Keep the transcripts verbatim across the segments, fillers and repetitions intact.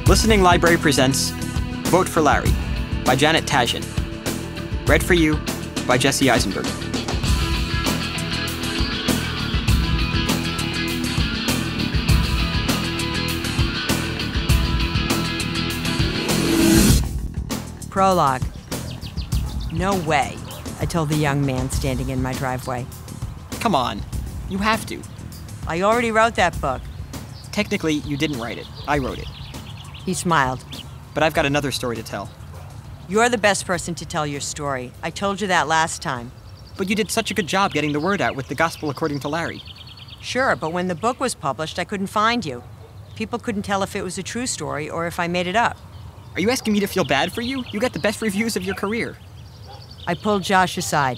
Listening Library presents Vote for Larry by Janet Tashjian. Read for you by Jesse Eisenberg. Prologue. No way, I told the young man standing in my driveway. Come on, you have to. I already wrote that book. Technically, you didn't write it. I wrote it. He smiled. But I've got another story to tell. You're the best person to tell your story. I told you that last time. But you did such a good job getting the word out with the Gospel According to Larry. Sure, but when the book was published, I couldn't find you. People couldn't tell if it was a true story or if I made it up. Are you asking me to feel bad for you? You got the best reviews of your career. I pulled Josh aside.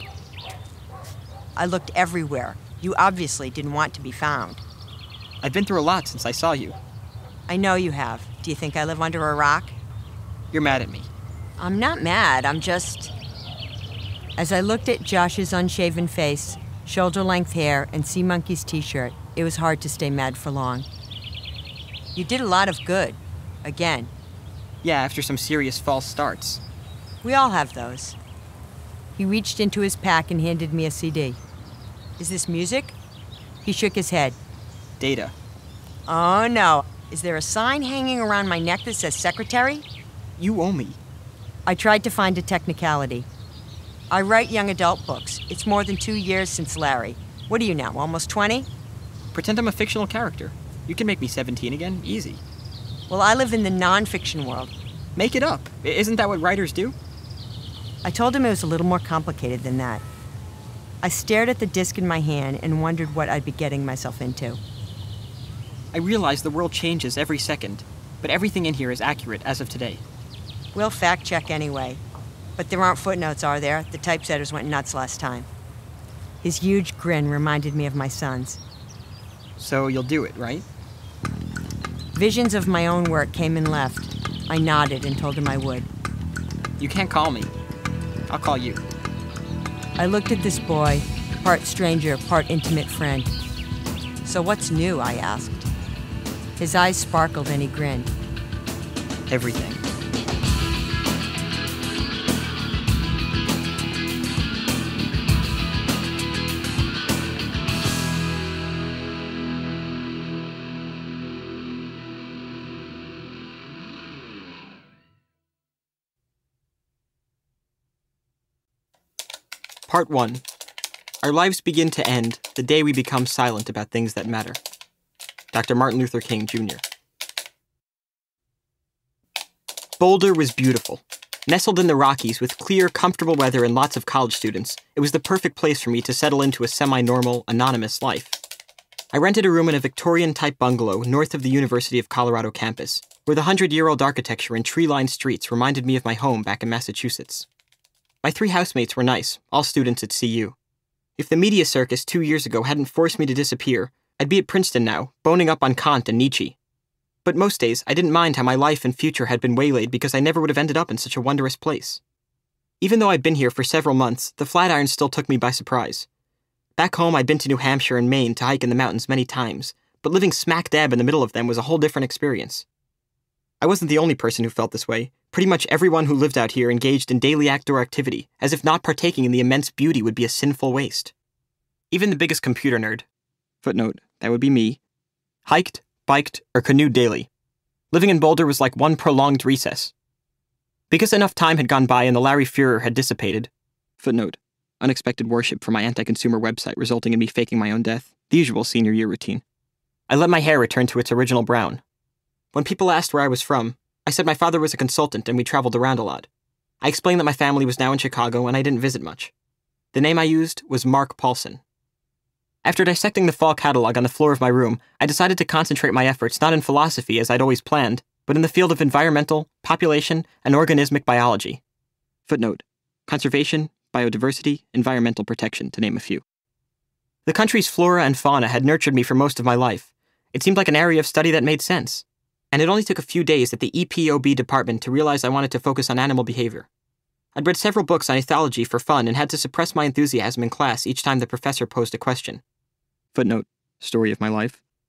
I looked everywhere. You obviously didn't want to be found. I've been through a lot since I saw you. I know you have. Do you think I live under a rock? You're mad at me. I'm not mad, I'm just... As I looked at Josh's unshaven face, shoulder-length hair, and Sea Monkey's t-shirt, it was hard to stay mad for long. You did a lot of good. Again. Yeah, after some serious false starts. We all have those. He reached into his pack and handed me a C D. Is this music? He shook his head. Data. Oh, no. Is there a sign hanging around my neck that says secretary? You owe me. I tried to find a technicality. I write young adult books. It's more than two years since Larry. What are you now, almost twenty? Pretend I'm a fictional character. You can make me seventeen again, easy. Well, I live in the non-fiction world. Make it up. I- Isn't that what writers do? I told him it was a little more complicated than that. I stared at the disc in my hand and wondered what I'd be getting myself into. I realize the world changes every second, but everything in here is accurate as of today. We'll fact-check anyway. But there aren't footnotes, are there? The typesetters went nuts last time. His huge grin reminded me of my son's. So you'll do it, right? Visions of my own work came and left. I nodded and told him I would. You can't call me. I'll call you. I looked at this boy, part stranger, part intimate friend. So what's new, I asked. His eyes sparkled and he grinned. Everything. Part one. Our lives begin to end the day we become silent about things that matter. Doctor Martin Luther King, Junior Boulder was beautiful. Nestled in the Rockies with clear, comfortable weather and lots of college students, it was the perfect place for me to settle into a semi-normal, anonymous life. I rented a room in a Victorian-type bungalow north of the University of Colorado campus, where the hundred-year-old architecture and tree-lined streets reminded me of my home back in Massachusetts. My three housemates were nice, all students at C U. If the media circus two years ago hadn't forced me to disappear, I'd be at Princeton now, boning up on Kant and Nietzsche. But most days, I didn't mind how my life and future had been waylaid because I never would have ended up in such a wondrous place. Even though I'd been here for several months, the Flatirons still took me by surprise. Back home, I'd been to New Hampshire and Maine to hike in the mountains many times, but living smack dab in the middle of them was a whole different experience. I wasn't the only person who felt this way. Pretty much everyone who lived out here engaged in daily outdoor activity, as if not partaking in the immense beauty would be a sinful waste. Even the biggest computer nerd, footnote, that would be me, hiked, biked, or canoed daily. Living in Boulder was like one prolonged recess. Because enough time had gone by and the Larry Furor had dissipated, footnote, unexpected worship for my anti-consumer website resulting in me faking my own death, the usual senior year routine. I let my hair return to its original brown. When people asked where I was from, I said my father was a consultant and we traveled around a lot. I explained that my family was now in Chicago and I didn't visit much. The name I used was Mark Paulson. After dissecting the fall catalog on the floor of my room, I decided to concentrate my efforts not in philosophy as I'd always planned, but in the field of environmental, population, and organismic biology. Footnote, conservation, biodiversity, environmental protection, to name a few. The country's flora and fauna had nurtured me for most of my life. It seemed like an area of study that made sense. And it only took a few days at the E P O B department to realize I wanted to focus on animal behavior. I'd read several books on ethology for fun and had to suppress my enthusiasm in class each time the professor posed a question. Footnote, story of my life.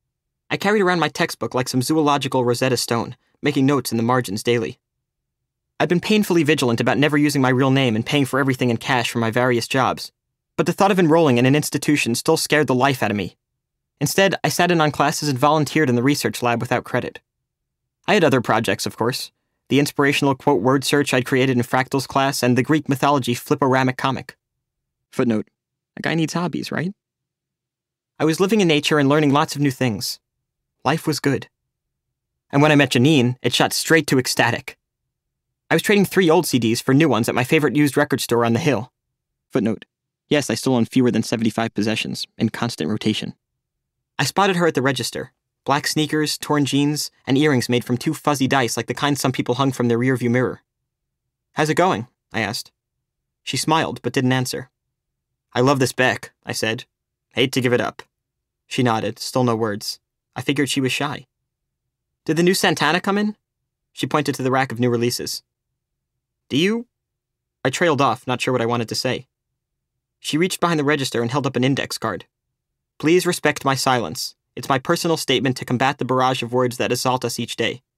I carried around my textbook like some zoological Rosetta Stone, making notes in the margins daily. I'd been painfully vigilant about never using my real name and paying for everything in cash for my various jobs, but the thought of enrolling in an institution still scared the life out of me. Instead, I sat in on classes and volunteered in the research lab without credit. I had other projects, of course. The inspirational quote word search I'd created in Fractal's class and the Greek mythology fliporamic comic. Footnote: a guy needs hobbies, right? I was living in nature and learning lots of new things. Life was good. And when I met Janine, it shot straight to ecstatic. I was trading three old C Ds for new ones at my favorite used record store on the hill. Footnote: yes, I still own fewer than seventy-five possessions, in constant rotation. I spotted her at the register. Black sneakers, torn jeans, and earrings made from two fuzzy dice like the kind some people hung from their rearview mirror. "How's it going?" I asked. She smiled, but didn't answer. "I love this Beck," I said. "Hate to give it up." She nodded, still no words. I figured she was shy. "Did the new Santana come in?" She pointed to the rack of new releases. "Do you?" I trailed off, not sure what I wanted to say. She reached behind the register and held up an index card. "Please respect my silence. It's my personal statement to combat the barrage of words that assault us each day."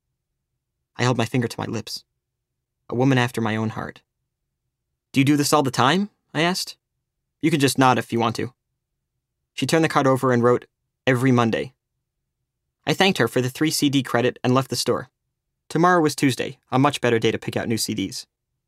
I held my finger to my lips. A woman after my own heart. "Do you do this all the time?" I asked. "You can just nod if you want to." She turned the card over and wrote, "Every Monday." I thanked her for the three C D credit and left the store. Tomorrow was Tuesday, a much better day to pick out new C Ds.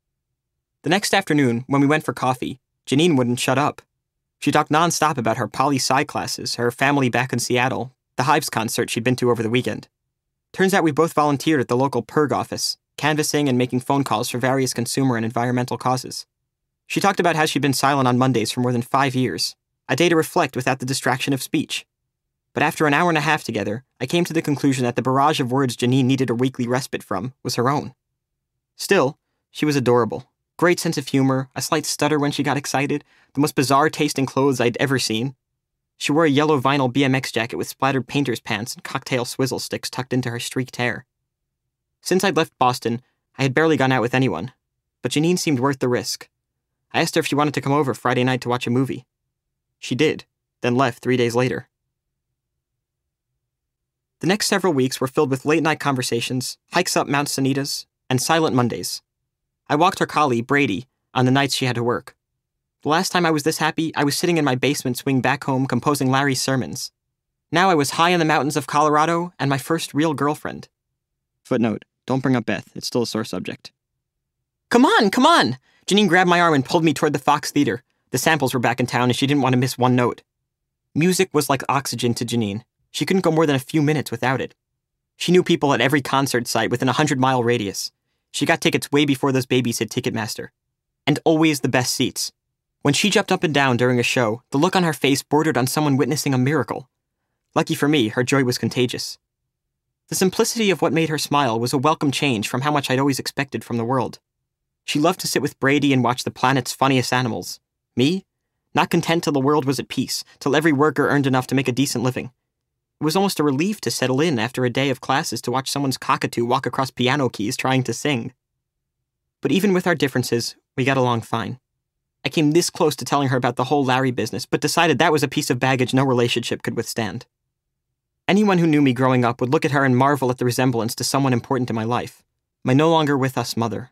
The next afternoon, when we went for coffee, Janine wouldn't shut up. She talked nonstop about her poli-sci classes, her family back in Seattle, the Hives concert she'd been to over the weekend. Turns out we both volunteered at the local P E R G office, canvassing and making phone calls for various consumer and environmental causes. She talked about how she'd been silent on Mondays for more than five years, a day to reflect without the distraction of speech. But after an hour and a half together, I came to the conclusion that the barrage of words Janine needed a weekly respite from was her own. Still, she was adorable. Great sense of humor, a slight stutter when she got excited, the most bizarre taste in clothes I'd ever seen. She wore a yellow vinyl B M X jacket with splattered painter's pants and cocktail swizzle sticks tucked into her streaked hair. Since I'd left Boston, I had barely gone out with anyone, but Janine seemed worth the risk. I asked her if she wanted to come over Friday night to watch a movie. She did, then left three days later. The next several weeks were filled with late-night conversations, hikes up Mount Sanitas, and silent Mondays. I walked her collie, Brady, on the nights she had to work. The last time I was this happy, I was sitting in my basement swing back home composing Larry's sermons. Now I was high in the mountains of Colorado and my first real girlfriend. Footnote: don't bring up Beth, it's still a sore subject. "Come on, come on!" Janine grabbed my arm and pulled me toward the Fox Theater. The samples were back in town and she didn't want to miss one note. Music was like oxygen to Janine. She couldn't go more than a few minutes without it. She knew people at every concert site within a hundred-mile radius. She got tickets way before those babies hit Ticketmaster. And always the best seats. When she jumped up and down during a show, the look on her face bordered on someone witnessing a miracle. Lucky for me, her joy was contagious. The simplicity of what made her smile was a welcome change from how much I'd always expected from the world. She loved to sit with Brady and watch the planet's funniest animals. Me? Not content till the world was at peace, till every worker earned enough to make a decent living. It was almost a relief to settle in after a day of classes to watch someone's cockatoo walk across piano keys trying to sing. But even with our differences, we got along fine. I came this close to telling her about the whole Larry business, but decided that was a piece of baggage no relationship could withstand. Anyone who knew me growing up would look at her and marvel at the resemblance to someone important in my life, my no longer with us mother.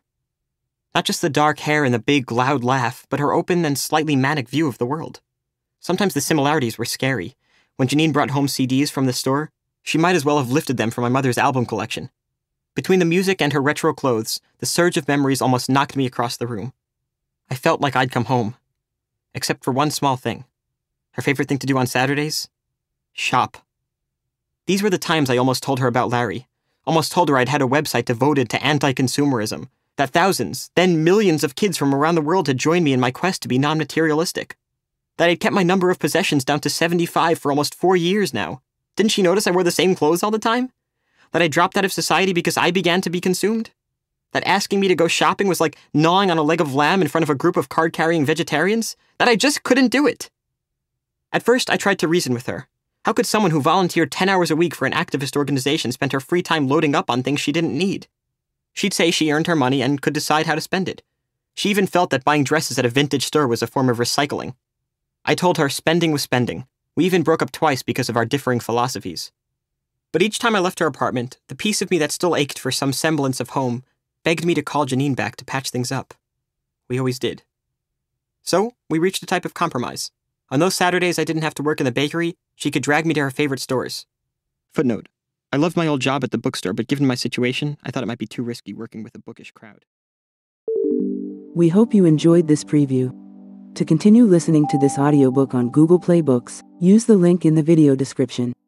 Not just the dark hair and the big, loud laugh, but her open and slightly manic view of the world. Sometimes the similarities were scary. When Janine brought home C Ds from the store, she might as well have lifted them from my mother's album collection. Between the music and her retro clothes, the surge of memories almost knocked me across the room. I felt like I'd come home. Except for one small thing. Her favorite thing to do on Saturdays? Shop. These were the times I almost told her about Larry. Almost told her I'd had a website devoted to anti-consumerism, that thousands, then millions of kids from around the world had joined me in my quest to be non-materialistic. That I'd kept my number of possessions down to seventy-five for almost four years now. Didn't she notice I wore the same clothes all the time? That I dropped out of society because I began to be consumed? That asking me to go shopping was like gnawing on a leg of lamb in front of a group of card-carrying vegetarians? That I just couldn't do it? At first, I tried to reason with her. How could someone who volunteered ten hours a week for an activist organization spend her free time loading up on things she didn't need? She'd say she earned her money and could decide how to spend it. She even felt that buying dresses at a vintage store was a form of recycling. I told her spending was spending. We even broke up twice because of our differing philosophies. But each time I left her apartment, the piece of me that still ached for some semblance of home begged me to call Janine back to patch things up. We always did. So, we reached a type of compromise. On those Saturdays I didn't have to work in the bakery, she could drag me to her favorite stores. Footnote. I loved my old job at the bookstore, but given my situation, I thought it might be too risky working with a bookish crowd. We hope you enjoyed this preview. To continue listening to this audiobook on Google Play Books, use the link in the video description.